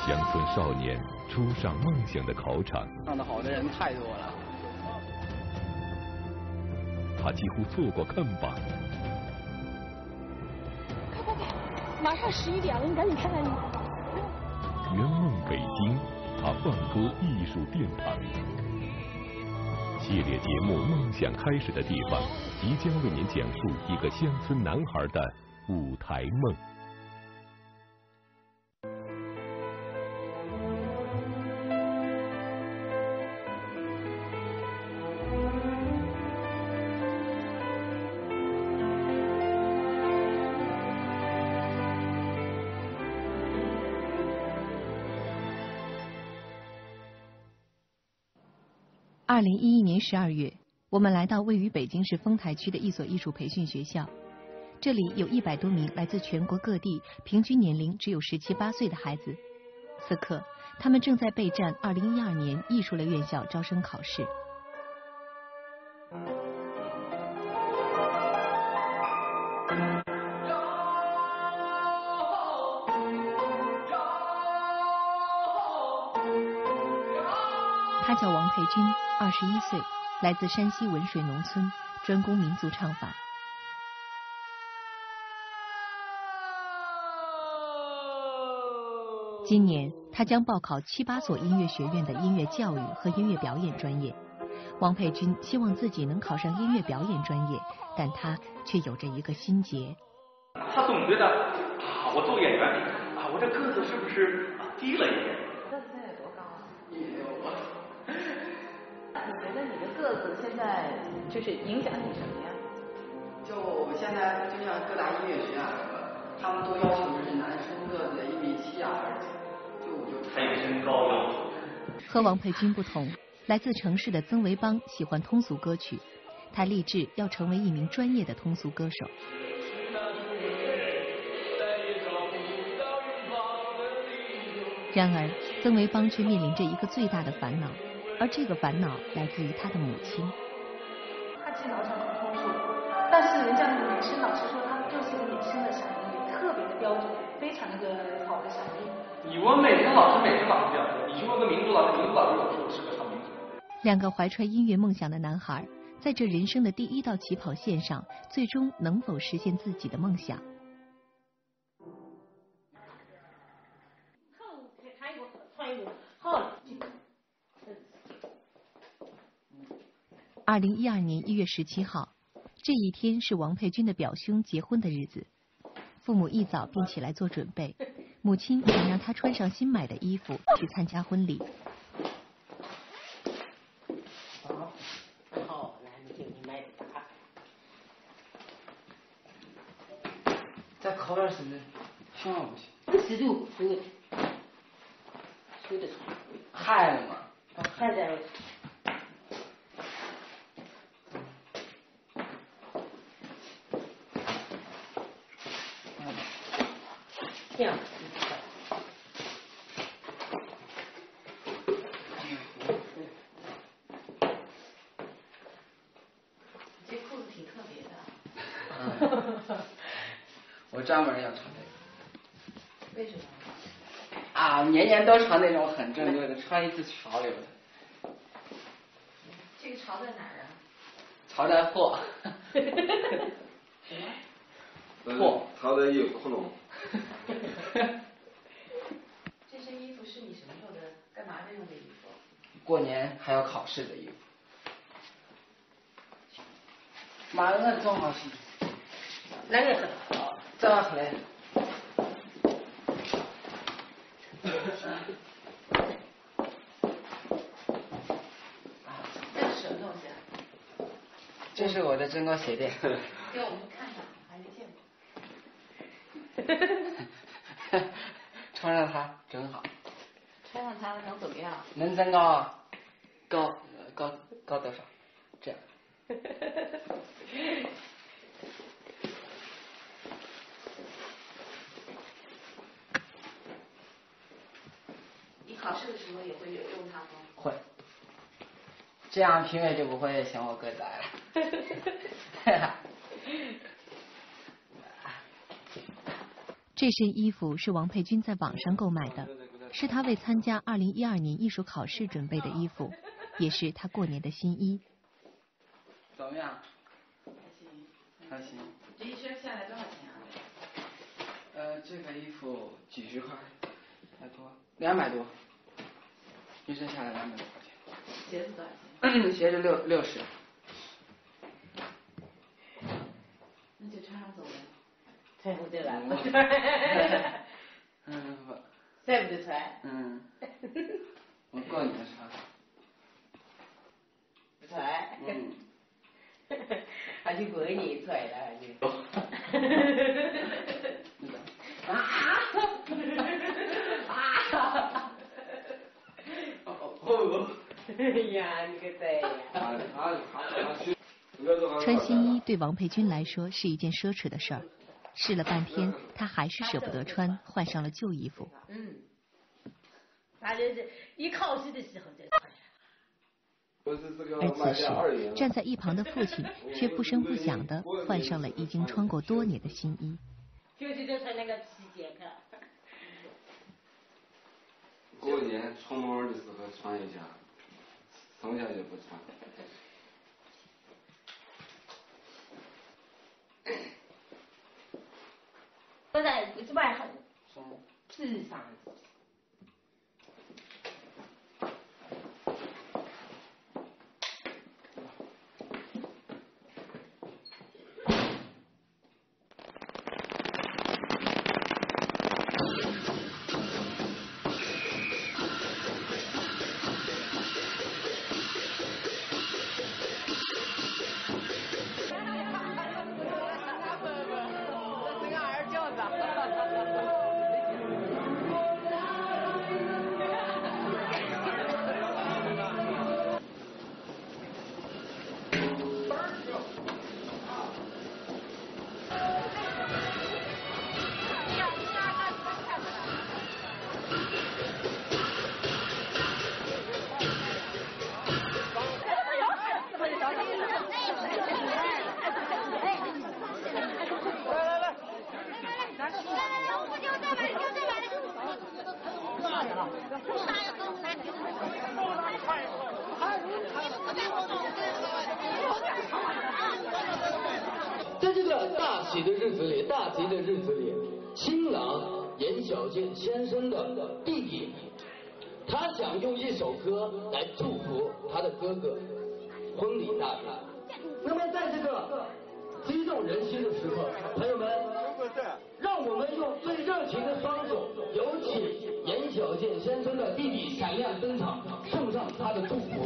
乡村少年初上梦想的考场， 唱得好的人太多了。 他几乎错过看榜。 快，马上11点了，你赶紧看看你。 圆梦北京，他放歌艺术殿堂。系列节目《梦想开始的地方》即将为您讲述一个乡村男孩的舞台梦。 2011年12月，我们来到位于北京市丰台区的一所艺术培训学校。这里有100多名来自全国各地、平均年龄只有17、18岁的孩子。此刻，他们正在备战2012年艺术类院校招生考试。他叫王佩君，21岁，来自山西文水农村，专攻民族唱法。今年他将报考7、8所音乐学院的音乐教育和音乐表演专业。王佩君希望自己能考上音乐表演专业，但他却有着一个心结。 他总觉得我做演员我这个子是不是低了一点？ 个子现在多高啊？165。你觉得你的个子现在就是影响你什么呀？ 就现在就像各大音乐学院他们都要求就是男生个子1.7米就还有身高要求。 和王佩君不同，来自城市的曾维邦喜欢通俗歌曲，他立志要成为一名专业的通俗歌手。然而，曾维邦却面临着一个最大的烦恼，而这个烦恼来自于他的母亲。 他既老想考通俗，但是人家那个美声老师说他就是个美声的嗓音，特别的标准，非常的好的嗓音。 你问美声老师这样说，你去问个民族老师有说我适合唱民族。 两个怀揣音乐梦想的男孩，在这人生的第1道起跑线上，最终能否实现自己的梦想？2012年1月17号，这一天是王佩君的表兄结婚的日子，父母一早便起来做准备，母亲想让他穿上新买的衣服去参加婚礼。 好，来，你给你买的大。 再烤点什么？千万不行。 10度，收的出来。 害了吗？ 害在了。这样。 这裤子挺特别的。 我专门要穿这个。为什么？ 年年都穿那种很正规的，穿一次潮流的。 这个潮在哪儿啊？ 潮在破。 什么？ 破。 潮在有窟窿。 这身衣服是你什么时候的？干嘛的用的衣服？ 过年还要考试的衣服。马上那装好去。 哪个？ 这样回来。 这是什么东西啊？ 这是我的增高鞋垫。 给我们看看，还没见过。 穿上它真好。 穿上它能怎么样？ 能增高啊，高多少？这样。 你考试的时候也会用它吗？ 会。这样评委就不会嫌我个子矮了。 这身衣服是王佩君在网上购买的， 是他为参加2012年艺术考试准备的衣服，也是他过年的新衣。 怎么样？还行。 这一身下来多少钱啊？ 这个衣服几十块，还多，200多，一身下来200多块钱。 鞋子多少钱？鞋子60。 那就穿上走了。穿不得了。再不得穿。 我过年穿。 不穿。还就过年穿了，还就。哎呀，你个呆呀！ 穿新衣对王佩君来说是一件奢侈的事儿，试了半天，他还是舍不得穿，换上了旧衣服。 反正是一考试的时候就。 而此时，站在一旁的父亲却不声不响地换上了已经穿过多年的新衣。 就是就穿那个皮夹克。 过年出门的时候穿一下，剩下就不穿。 都在这外头，地上。 在这个大喜的日子里，大吉的日子里，新郎严小健先生的弟弟，他想用一首歌来祝福他的哥哥婚礼大吉。那么在这个激动人心的时刻，朋友们，让我们用最热情的双手，有请严小健先生的弟弟闪亮登场，送上他的祝福。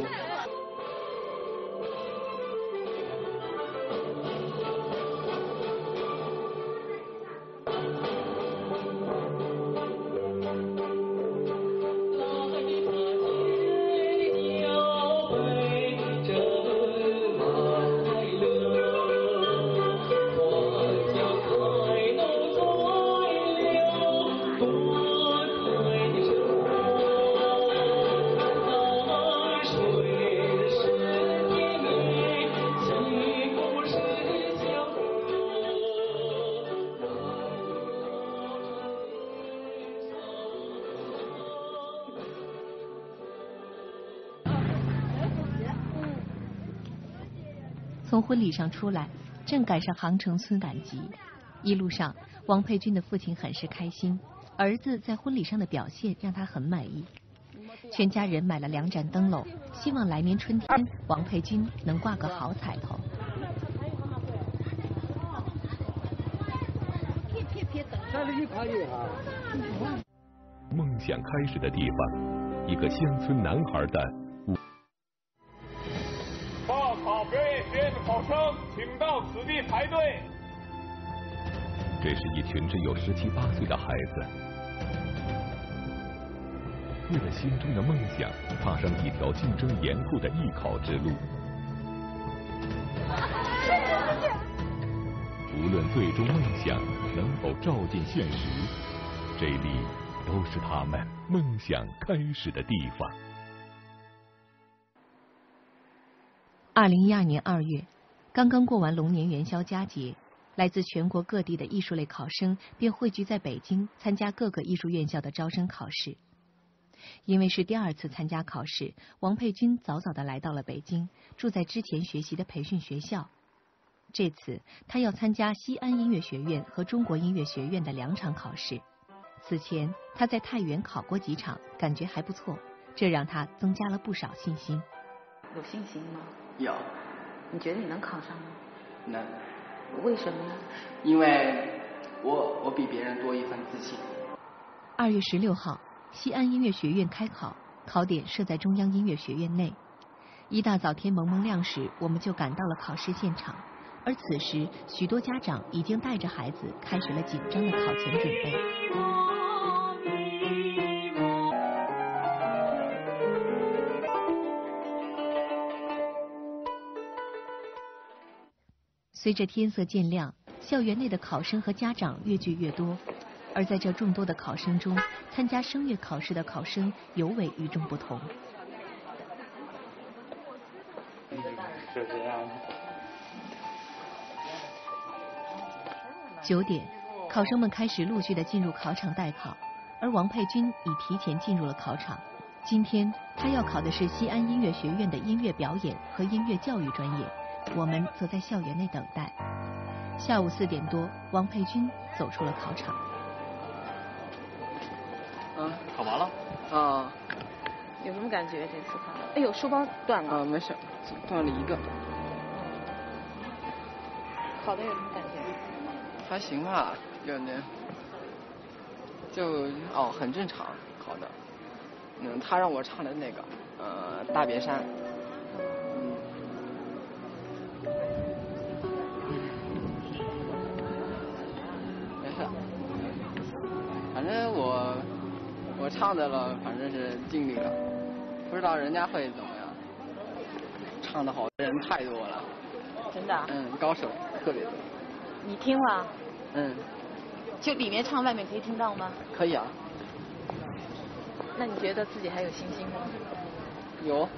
从婚礼上出来，正赶上杭城村赶集。一路上，王佩君的父亲很是开心，儿子在婚礼上的表现让他很满意。全家人买了2盏灯笼，希望来年春天王佩君能挂个好彩头。 梦想开始的地方，一个乡村男孩的报考表演学院的考生，请到此地排队。 这是一群只有17、18岁的孩子，为了心中的梦想，踏上一条竞争严酷的艺考之路。无论最终梦想能否照进现实，这里都是他们梦想开始的地方。 2012年2月，刚刚过完龙年元宵佳节，来自全国各地的艺术类考生便汇聚在北京，参加各个艺术院校的招生考试。 因为是第2次参加考试，王佩君早早地来到了北京，住在之前学习的培训学校。这次他要参加西安音乐学院和中国音乐学院的2场考试。此前他在太原考过几场，感觉还不错，这让他增加了不少信心。 有信心吗？ 有。 你觉得你能考上吗？ 能。 为什么呢？ 因为我比别人多一份自信。 2月16号，西安音乐学院开考，考点设在中央音乐学院内。一大早天蒙蒙亮时，我们就赶到了考试现场。而此时，许多家长已经带着孩子开始了紧张的考前准备。随着天色渐亮，校园内的考生和家长越聚越多。而在这众多的考生中，参加声乐考试的考生尤为与众不同。 是这样。 9点，考生们开始陆续地进入考场待考，而王佩君已提前进入了考场。今天他要考的是西安音乐学院的音乐表演和音乐教育专业，我们则在校园内等待。下午4点多，王佩君走出了考场。 考完了？ 啊。有什么感觉这次考？哎呦，书包断了。 没事，断了一个。 考的有什么感觉？ 还行吧，很正常考的。他让我唱的那个大别山。没事，反正我唱的了，反正是尽力了，不知道人家会怎么样。唱的好的人太多了。 真的？ 高手特别多。 你听了？就里面唱，外面可以听到吗？ 可以啊。 那你觉得自己还有信心吗？ 有。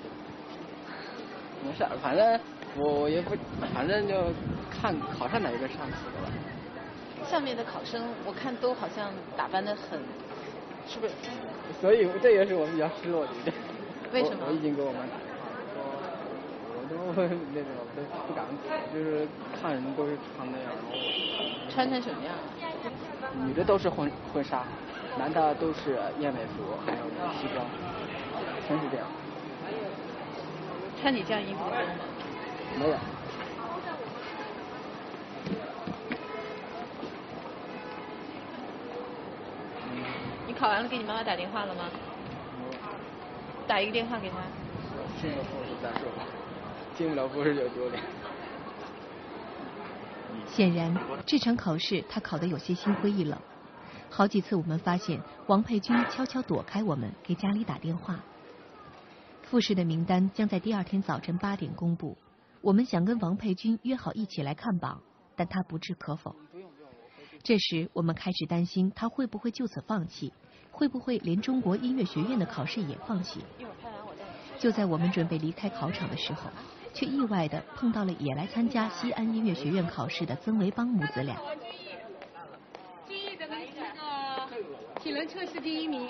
没事，反正我也不，反正就看考上哪一个上去的了。 下面的考生我看都好像打扮得很，是不是？ 所以这也是我比较失落的一点。 为什么？ 我已经给我们我都那种都不敢，就是看人都是穿那样，然后穿成什么样？ 女的都是婚纱，男的都是燕尾服，还有西装，全是这样。 穿你这样衣服的多吗？ 没有。 你考完了给你妈妈打电话了吗？打一个电话给她。 进了复试再说吧，进不了复试就丢脸。 显然，这场考试他考得有些心灰意冷。好几次我们发现王佩君悄悄躲开我们，给家里打电话。复试的名单将在第2天早晨8点公布。我们想跟王佩君约好一起来看榜，但他不置可否。这时我们开始担心他会不会就此放弃，会不会连中国音乐学院的考试也放弃。就在我们准备离开考场的时候，却意外地碰到了也来参加西安音乐学院考试的曾维邦母子俩。 今日的那个体能测试第1名，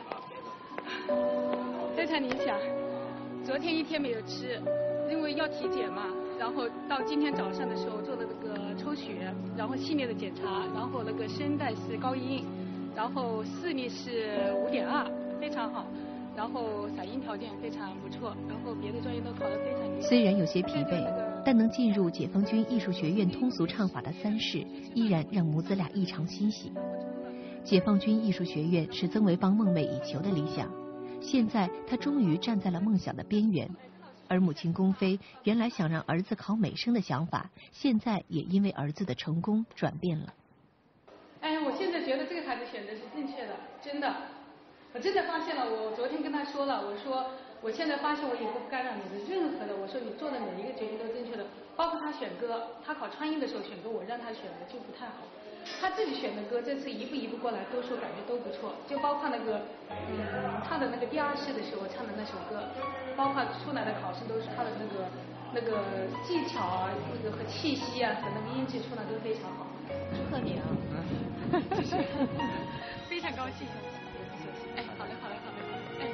非常理想。昨天1天没有吃，因为要体检嘛，然后到今天早上的时候做的那个抽血，然后系列的检查，然后那个声带是高音，然后视力是5.2，非常好。然后嗓音条件非常不错，然后别的专业都考得非常理想。 虽然有些疲惫，但能进入解放军艺术学院通俗唱法的3试，依然让母子俩异常欣喜。解放军艺术学院是曾维邦梦寐以求的理想，现在他终于站在了梦想的边缘。而母亲龚飞原来想让儿子考美声的想法，现在也因为儿子的成功转变了。 我现在觉得这个孩子选的是正确的，真的。我真的发现了，我昨天跟他说了，我说我现在发现我以后不干扰你的任何的，我说你做的每一个决定都正确的，包括他选歌，他考川音的时候选歌，我让他选的就不太好，他自己选的歌这次一步一步过来，都说感觉都不错，就包括那个唱的那个第2试的时候唱的那首歌，包括出来的考试都是他的那个技巧啊，那个和气息啊和那个音质出来都非常好。 祝贺你啊！ 非常高兴。好嘞。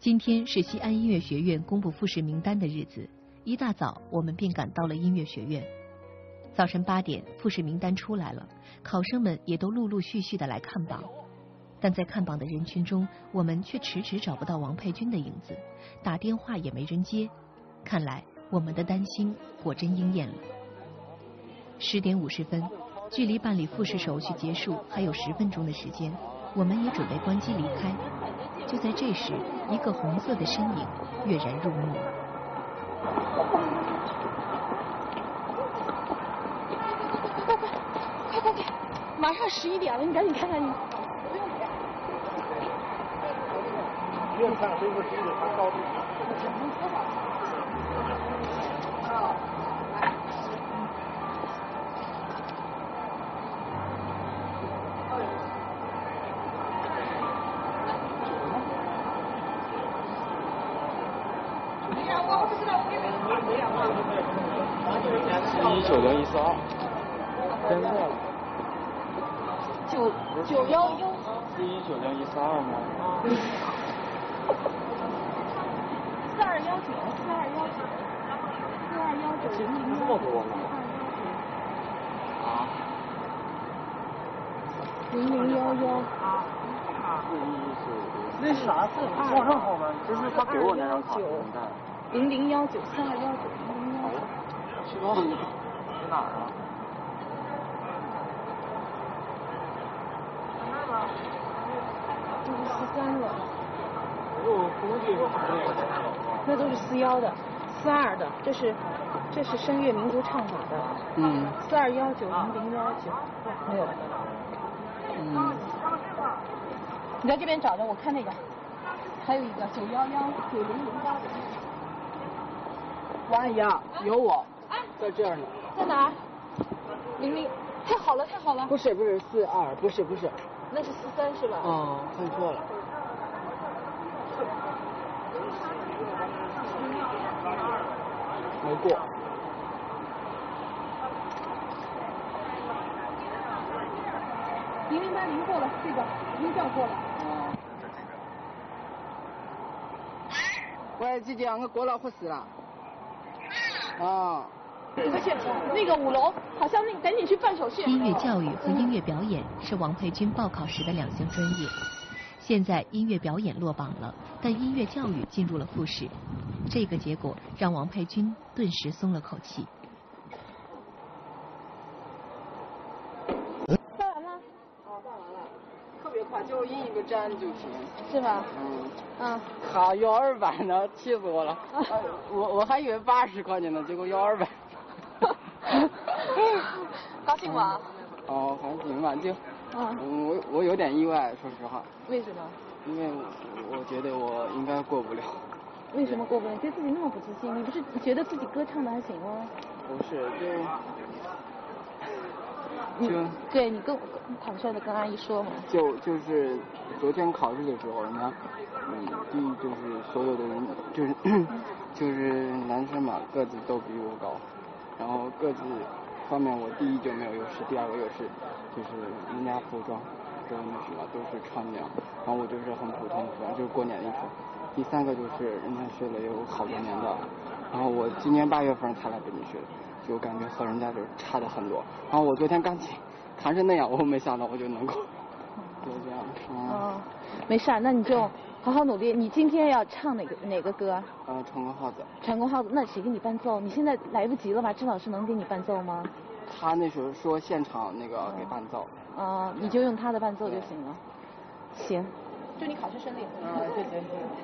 今天是西安音乐学院公布复试名单的日子，一大早我们便赶到了音乐学院。早晨8点，复试名单出来了，考生们也都陆陆续续的来看榜。但在看榜的人群中，我们却迟迟找不到王佩君的影子，打电话也没人接。看来我们的担心果真应验了。10点50分，距离办理复试手续结束还有10分钟的时间，我们也准备关机离开。就在这时，一个红色的身影跃然入目。 快！马上11点了，你赶紧看看你。 不用看，这个是它高度。 19014，真的。 911。 是19014吗 ？4219， 这么多吗？啊 ？0011。 那是啥？是网上号吗？就是他给我那张卡。 0019，4219，0019。 去忘了，在哪儿啊？ 这是13了。 我估计那都是41的，42的，这是声乐民族唱法的。42190019，没有。你在这边找着，我看那个，还有一个9119008。 王阿姨啊，有我，在这儿呢。 在哪儿？00，太好了。 不是42，不是。 那是43是吧？ 哦，看错了。没过。 0080过了，这个音调过了。 喂，姐姐，我过了合适了。啊。 而且那个5楼好像赶紧去办手续。 音乐教育和音乐表演是王佩君报考时的2项专业。现在音乐表演落榜了，但音乐教育进入了复试。这个结果让王佩君顿时松了口气。 办完了？ 办完了，特别快，就印一个章就行。 是吧？ 卡要200呢，气死我了。我还以为80块钱呢，结果要200。 高兴吗？ 还行吧，就我有点意外，说实话。 为什么？ 因为我觉得我应该过不了。 为什么过不了？对自己那么不自信？你不是觉得自己歌唱的还行吗？ 不是， 对你坦率的跟阿姨说嘛。 就是昨天考试的时候呢，第一就是所有的人就是男生嘛，个子都比我高，然后个子方面我第一就没有优势，第二个优势就是人家服装跟那什么都是穿那样，然后我就是很普通的服装，就是过年的衣服。第三个就是人家学了有好多年的，然后我今年8月份才来北京学的，就感觉和人家就差的很多。然后我昨天钢琴弹成那样，我没想到我就能够，就这样。 没事，那你就好好努力。你今天要唱哪个歌？ 成功号子。 成功号子，那谁给你伴奏？你现在来不及了吧？郑老师能给你伴奏吗？ 他那时候说现场那个给伴奏。 你就用他的伴奏就行了。行，祝你考试顺利。 谢谢。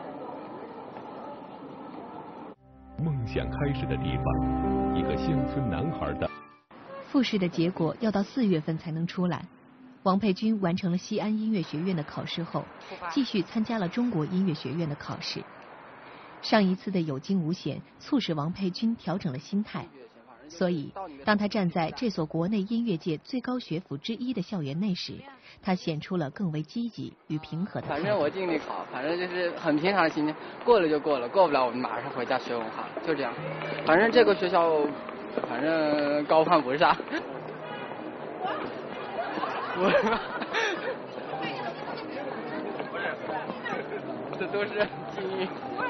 梦想开始的地方，一个乡村男孩的。 复试的结果要到4月份才能出来。王佩君完成了西安音乐学院的考试后，继续参加了中国音乐学院的考试。上一次的有惊无险，促使王佩君调整了心态。所以，当他站在这所国内音乐界最高学府之一的校园内时，他显出了更为积极与平和的态度。 反正我尽力考，反正就是很平常的心情，过了就过了，过不了我们马上回家学文化，就这样。反正这个学校，反正高攀不上。 这都是精英。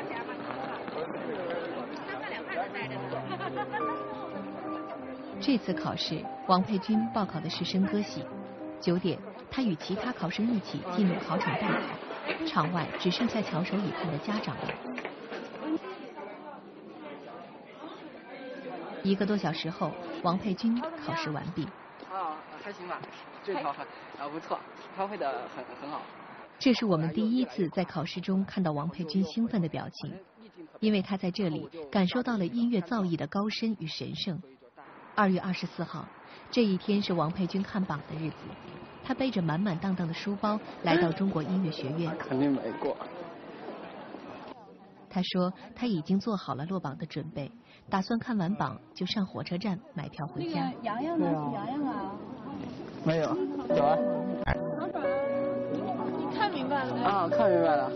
这次考试，王佩君报考的是笙歌系。9点，他与其他考生一起进入考场待考，场外只剩下翘首以盼的家长了。1个多小时后，王佩君考试完毕。 还行吧，这条不错，发挥的很好。 这是我们第一次在考试中看到王佩君兴奋的表情，因为他在这里感受到了音乐造诣的高深与神圣。2月24号，这一天是王佩君看榜的日子，他背着满满当当的书包来到中国音乐学院。 肯定没过。 他说他已经做好了落榜的准备，打算看完榜就上火车站买票回家。 洋洋呢？是洋洋啊？ 没有，有啊。 你看明白了没？ 啊，看明白了。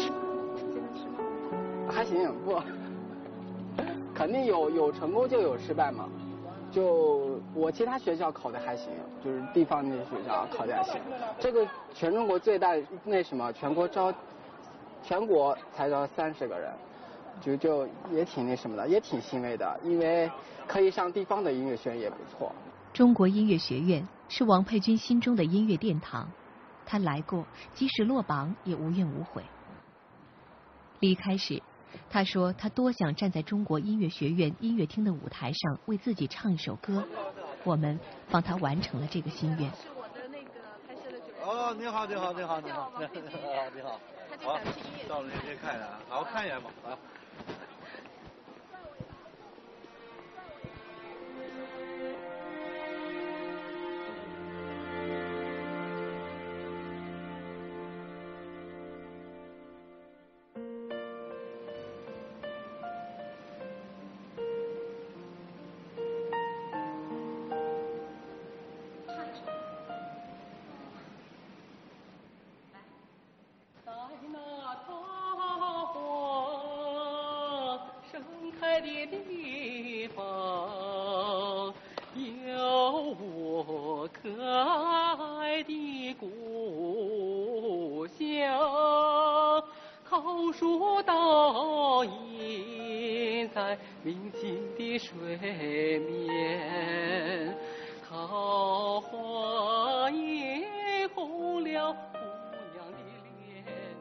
还行，不，肯定有成功就有失败嘛。就我其他学校考的还行，就是地方那些学校考的还行。这个全中国最大那什么，全国才招30个人，就也挺那什么的，也挺欣慰的，因为可以上地方的音乐学院也不错。 中国音乐学院是王佩君心中的音乐殿堂，他来过，即使落榜也无怨无悔。离开时，他说他多想站在中国音乐学院音乐厅的舞台上为自己唱一首歌，我们帮他完成了这个心愿。 是我的那个拍摄的主任。 哦，你好，你好，你好，你好， 你好。他就想去音乐厅。 到了那边看一眼，好看一眼吧，啊。 明净的水面，桃花映红了姑娘的脸。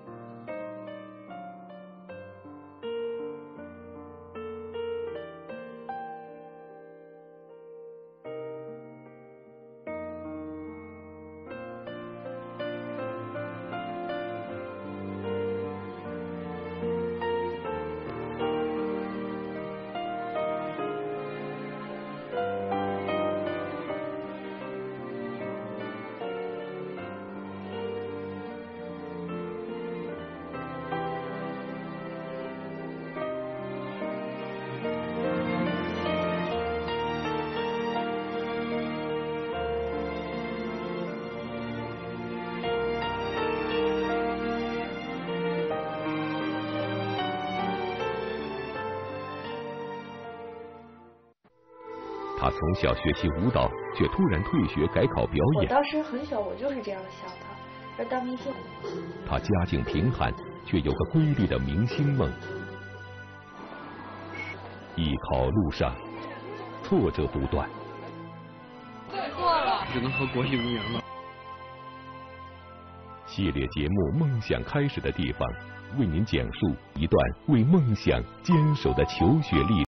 他从小学习舞蹈，却突然退学改考表演。 我当时很小，我就是这样想的，要当明星。 他家境贫寒，却有个瑰丽的明星梦。艺考路上，挫折不断。 过了，只能和国际无缘了。 系列节目《梦想开始的地方》，为您讲述一段为梦想坚守的求学历程。